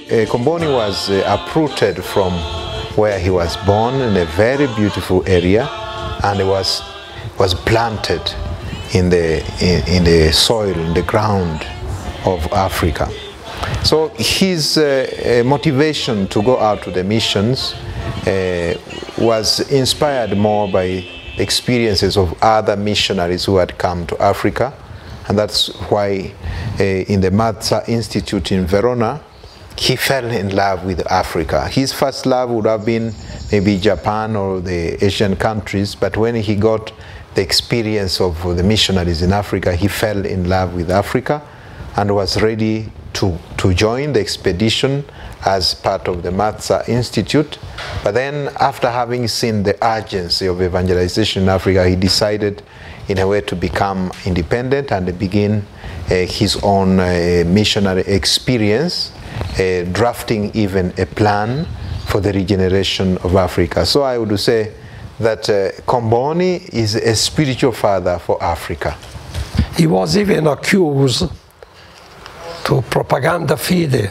Comboni was uprooted from where he was born in a very beautiful area, and it was planted in the soil, in the ground of Africa. So his motivation to go out to the missions was inspired more by experiences of other missionaries who had come to Africa, and that's why in the Mazza Institute in Verona, he fell in love with Africa. His first love would have been maybe Japan or the Asian countries, but when he got the experience of the missionaries in Africa, he fell in love with Africa and was ready to join the expedition as part of the Mazza Institute. But then after having seen the urgency of evangelization in Africa, he decided in a way to become independent and begin his own missionary experience, drafting even a plan for the regeneration of Africa. So I would say that Comboni is a spiritual father for Africa. He was even accused to propaganda fide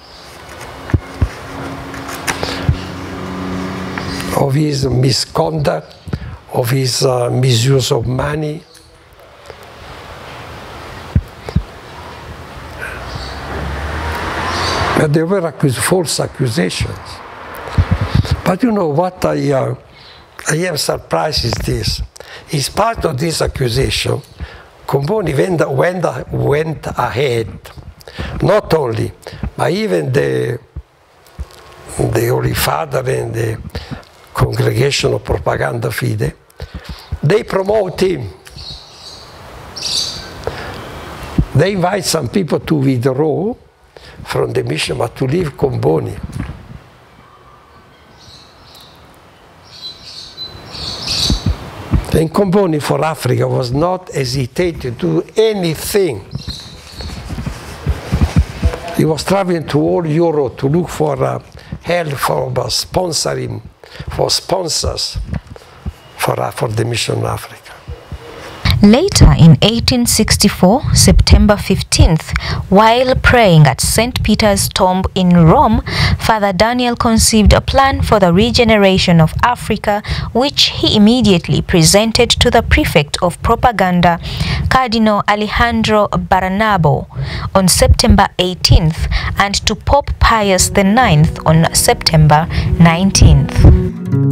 of his misconduct, of his misuse of money. But they were false accusations. But you know what I am surprised is this. As part of this accusation, Comboni went ahead, not only, but even the Holy Father and the Congregation of Propaganda Fide, they promote him. They invite some people to withdraw from the mission, but to leave Comboni. And Comboni for Africa was not hesitating to do anything. He was traveling to all Europe to look for help for sponsoring, for sponsors for the mission in Africa. Later in 1864, September 15th, while praying at St. Peter's tomb in Rome, Father Daniel conceived a plan for the regeneration of Africa, which he immediately presented to the prefect of propaganda, Cardinal Alejandro Barnabo, on September 18th, and to Pope Pius IX on September 19th.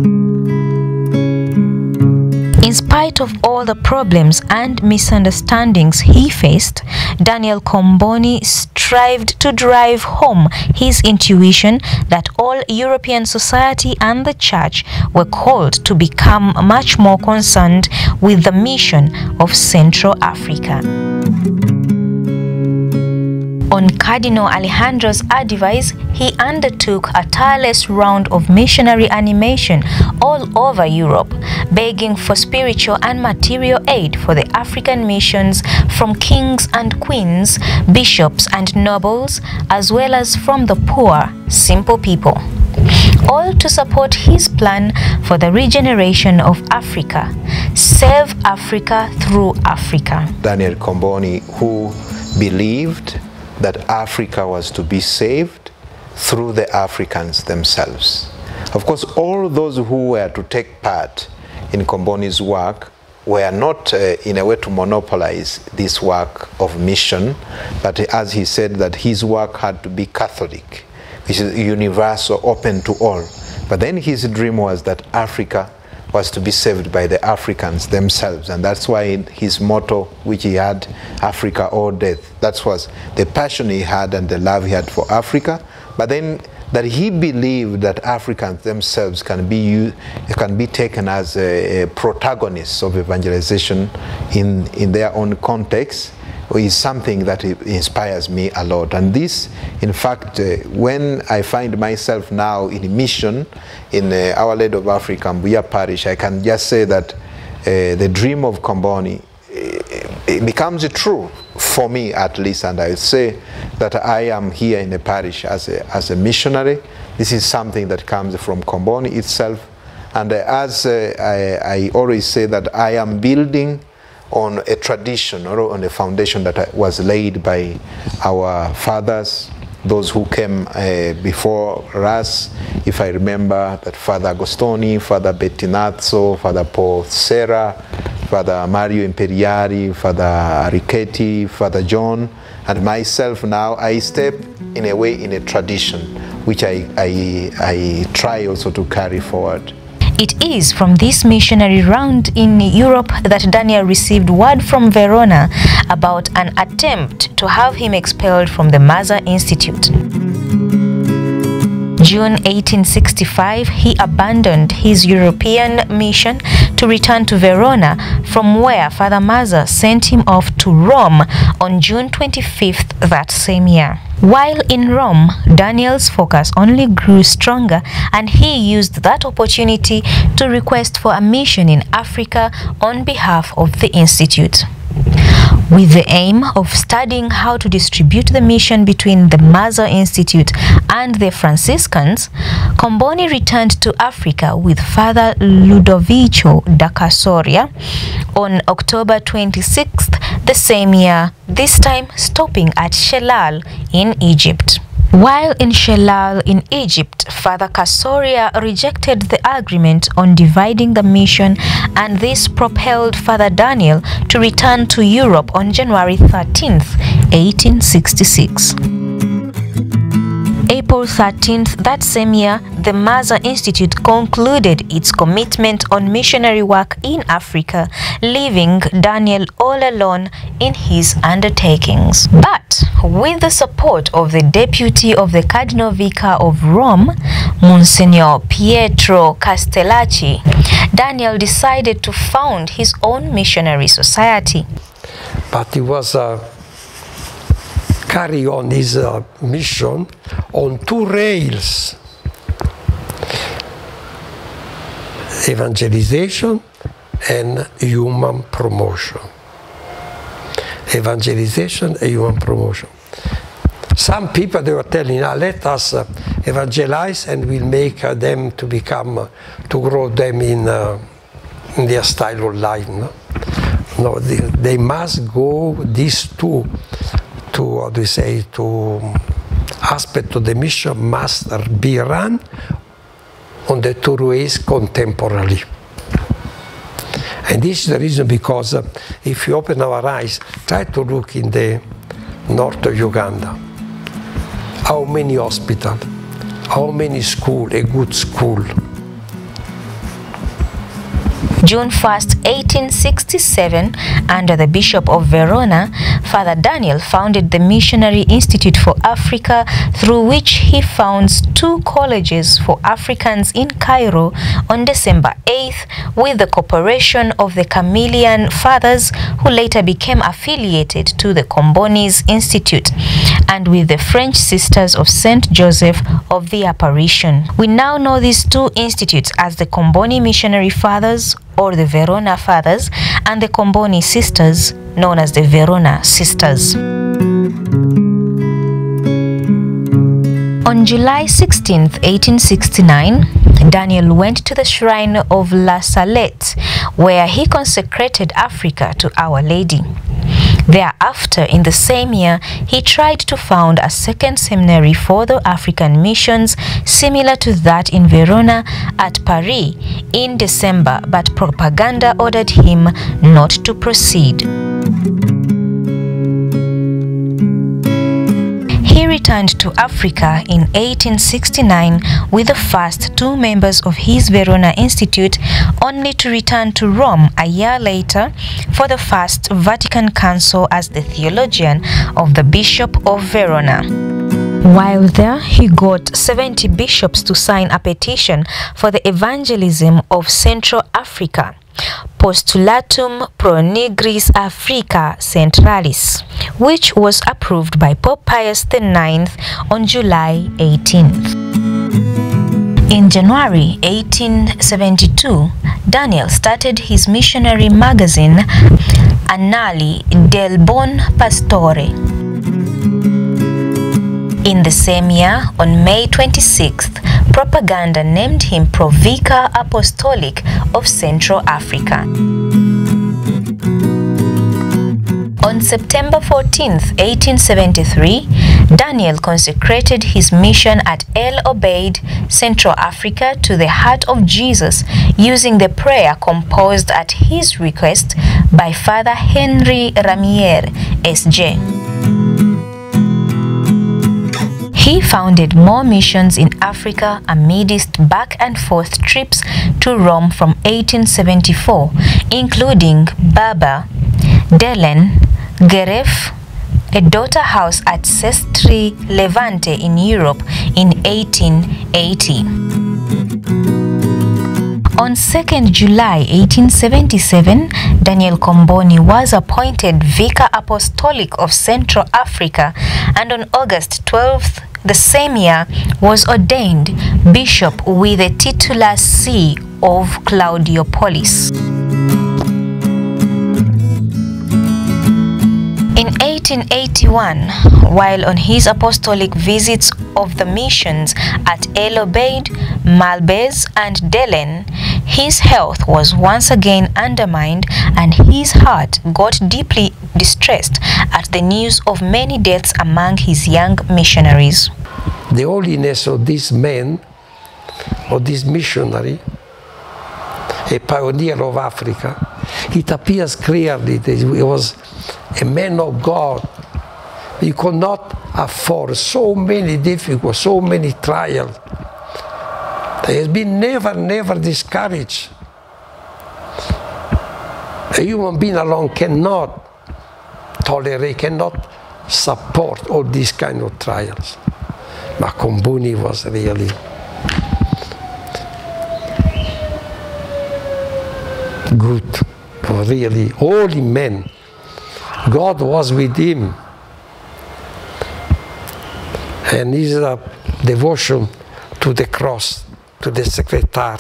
In spite of all the problems and misunderstandings he faced, Daniel Comboni strived to drive home his intuition that all European society and the Church were called to become much more concerned with the mission of Central Africa. On Cardinal Alejandro's advice, he undertook a tireless round of missionary animation all over Europe, begging for spiritual and material aid for the African missions from kings and queens, bishops and nobles, as well as from the poor, simple people, all to support his plan for the regeneration of Africa. Save Africa through Africa. Daniel Comboni, who believed that Africa was to be saved through the Africans themselves. Of course, all those who were to take part in Comboni's work were not in a way to monopolize this work of mission, but as he said, that his work had to be Catholic, which is universal, open to all. But then his dream was that Africa was to be saved by the Africans themselves, and that's why his motto, which he had, Africa or death, that was the passion he had and the love he had for Africa. But then that he believed that Africans themselves can be taken as protagonists of evangelization in their own context, is something that inspires me a lot. And this, in fact, when I find myself now in mission in Our Lady of Africa, Mbuya Parish, I can just say that the dream of Comboni it becomes true for me, at least, and I would say that I am here in the parish as a missionary. This is something that comes from Comboni itself, and as I always say, that I am building on a tradition or on a foundation that was laid by our fathers, those who came before us. If I remember that Father Agostoni, Father Bettinazzo, Father Paul Serra, Father Mario Imperiari, Father Richetti, Father John, and myself now, I step in a way in a tradition which I try also to carry forward. It is from this missionary round in Europe that Daniel received word from Verona about an attempt to have him expelled from the Maza Institute. June 1865, he abandoned his European mission to return to Verona, from where Father Maza sent him off to Rome on June 25th that same year. While in Rome, Daniel's focus only grew stronger, and he used that opportunity to request for a mission in Africa on behalf of the Institute. With the aim of studying how to distribute the mission between the Maza Institute and the Franciscans, Comboni returned to Africa with Father Ludovico da Casoria on October 26th the same year, this time stopping at Shelal in Egypt. While in Shelal in Egypt, Father Casoria rejected the agreement on dividing the mission, and this propelled Father Daniel to return to Europe on January 13th, 1866. April 13th that same year, the Maza Institute concluded its commitment on missionary work in Africa, leaving Daniel all alone in his undertakings. But with the support of the deputy of the Cardinal Vicar of Rome, Monsignor Pietro Castellacci, Daniel decided to found his own missionary society. But he was carry on his mission on two rails: evangelization and human promotion. Evangelization and human promotion. Some people, they were telling, let us evangelize and we'll make them to become, to grow them in their style of life. No, they must go these two, how do you say, to aspect of the mission must be run on the two ways contemporarily. And this is the reason, because if you open our eyes, try to look in the north of Uganda. How many hospitals, how many schools, a good school. June 1st, 1867, under the Bishop of Verona, Father Daniel founded the Missionary Institute for Africa, through which he founds 2 colleges for Africans in Cairo on December 8th, with the cooperation of the Chameleon Fathers, who later became affiliated to the Comboni's Institute, and with the French Sisters of Saint Joseph of the Apparition. We now know these 2 institutes as the Comboni Missionary Fathers, or the Verona Fathers, and the Comboni Sisters, known as the Verona Sisters. On July 16, 1869, Daniel went to the shrine of La Salette, where he consecrated Africa to Our Lady. Thereafter, in the same year, he tried to found a second seminary for the African missions, similar to that in Verona at Paris in December, but propaganda ordered him not to proceed. He returned to Africa in 1869 with the first 2 members of his Verona Institute, only to return to Rome a year later for the First Vatican Council as the theologian of the Bishop of Verona. While there, he got 70 bishops to sign a petition for the evangelism of Central Africa, Postulatum pro Nigris Africa Centralis, which was approved by Pope Pius IX on July 18th. In January 1872, Daniel started his missionary magazine, Annali del Buon Pastore. In the same year, on May 26th, propaganda named him Provicar Apostolic of Central Africa. On September 14th, 1873, Daniel consecrated his mission at El Obeid, Central Africa, to the heart of Jesus, using the prayer composed at his request by Father Henry Ramier, S.J. He founded more missions in Africa amidst back and forth trips to Rome from 1874, including Baba, Delen, Geref, a daughter house at Sestri Levante in Europe in 1880. On 2nd July 1877, Daniel Comboni was appointed Vicar Apostolic of Central Africa, and on August 12th the same year was ordained bishop with the titular see of Claudiopolis. In 1881, while on his apostolic visits of the missions at El Obeid, Malbez, and Delen, his health was once again undermined and his heart got deeply distressed at the news of many deaths among his young missionaries. The holiness of this man, of this missionary, a pioneer of Africa, it appears clearly that he was a man of God. He could not afford so many difficulties, so many trials. He has been never discouraged. A human being alone cannot tolerate, cannot support all these kind of trials. But Comboni was really good, really holy man. God was with him, and his devotion to the cross, to the Sacred Heart,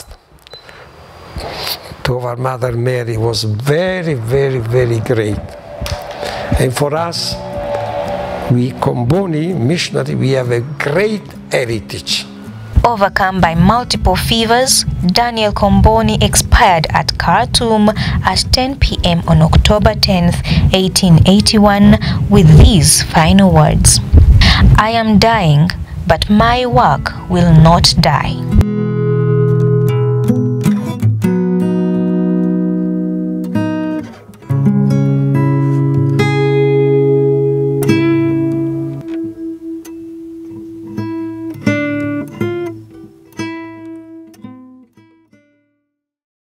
to our Mother Mary was very great. And for us, we Comboni missionary, we have a great heritage. Overcome by multiple fevers, Daniel Comboni expired at Khartoum at 10 p.m. on October 10, 1881, with these final words: "I am dying, but my work will not die."